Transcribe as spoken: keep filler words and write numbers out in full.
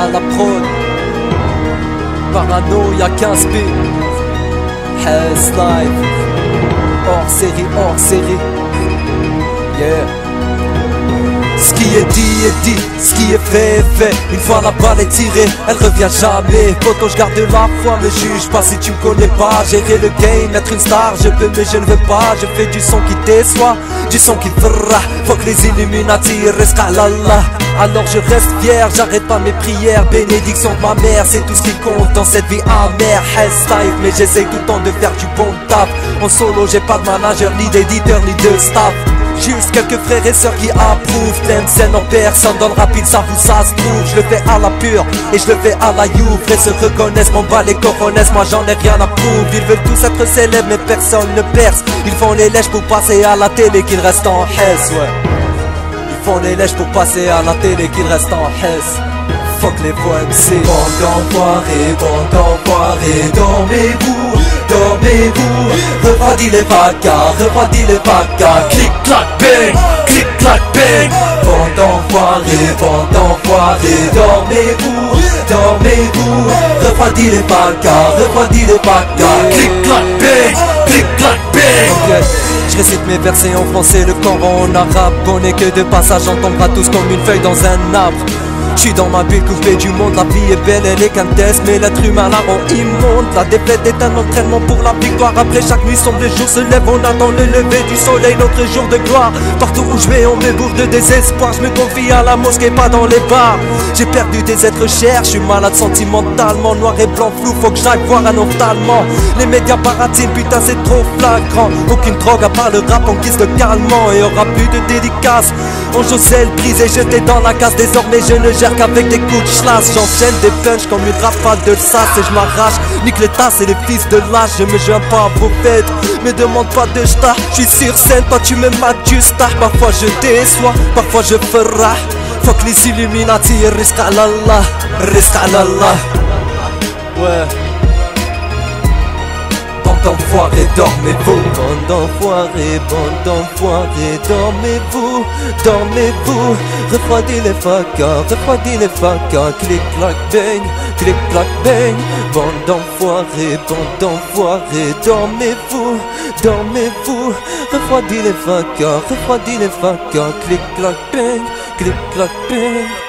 à la prod. Paranoia quinze B. Hell's Life. Hors série, hors série. Yeah. Ce qui est dit est dit, ce qui est fait est fait. Une fois la balle est tirée, elle revient jamais. Poto, je garde la foi, me juge pas si tu me connais pas. Gérer le game, être une star, je peux mais je ne veux pas. Je fais du son qui déçoit, du son qui fera. Faut que les Illuminati restent à l'Allah. Alors je reste fier, j'arrête pas mes prières. Bénédiction de ma mère, c'est tout ce qui compte dans cette vie amère. Hell's Life, mais j'essaye tout le temps de faire du bon taf. En solo, j'ai pas de manager, ni d'éditeur, ni de staff. Juste quelques frères et sœurs qui approuvent. T'aimes scène en personne, dans le rapide ça vous ça se trouve. Je le fais à la pure et je le fais à la you. Frères se reconnaissent, mon bas les coronets, moi j'en ai rien à prouver. Ils veulent tous être célèbres mais personne ne perce. Ils font les lèches pour passer à la télé qu'ils restent en hesse, ouais. Ils font les lèches pour passer à la télé qu'ils restent en hesse. Fuck les voix M C. Bande d'enfoirés, bande d'enfoirés, dormez-vous, dormez-vous. Refroidis les vacards, refroidis les vacards. Clic, clac, bang, clic, clac, bang. Bande d'enfoirés, bande d'enfoirés, dormez-vous, dormez-vous. Refroidis les vacards, refroidis les vacards. Clic, clac, bang, clic, clac, bang. Okay. Je récite mes versets en français, le Coran en arabe. On n'est que de passage, on tombera tous comme une feuille dans un arbre. J'suis dans ma bulle coupée du monde, la vie est belle, elle est qu'un test, mais l'être humain la rend immonde. La défaite est un entraînement pour la victoire. Après chaque nuit sombre, le jour se lève, on attend le lever du soleil, notre jour de gloire. Partout où je vais, on me bourre de désespoir. Je me confie à la mosquée, pas dans les bars. J'ai perdu des êtres chers, je suis malade sentimentalement. Noir et blanc flou, faut que j'aille voir un ophtalmant. Les médias baratinent, putain c'est trop flagrant. Aucune drogue à part le rap en guise de calmant. Et aura plus de dédicaces. On Joselle brisé, jeté dans la case. Désormais je ne gère qu'avec des coups de chlasse. J'enchaîne des punchs comme une rafale de sas. Et je m'arrache, nique les tasses et les fils de lâche. Je me joins pas à vos fêtes, me demande pas de j't'as. J'suis sur scène, toi tu me mates du star. Parfois je déçois, parfois je ferai. Fuck les Illuminati, risque à l'Allah, risque à l'Allah. Ouais. Bande d'enfoirés, dormez-vous. Bande d'enfoirés, bande d'enfoirés, dormez-vous, dormez-vous. Refroidis les vacards, refroidis les vacards. Clic, clac, bang, clic, clac, bang. Bande d'enfoirés, bande d'enfoirés, dormez-vous, dormez-vous. Refroidis les vacards, refroidis les vacards. Clic, clac, bang, clic, clac, bang.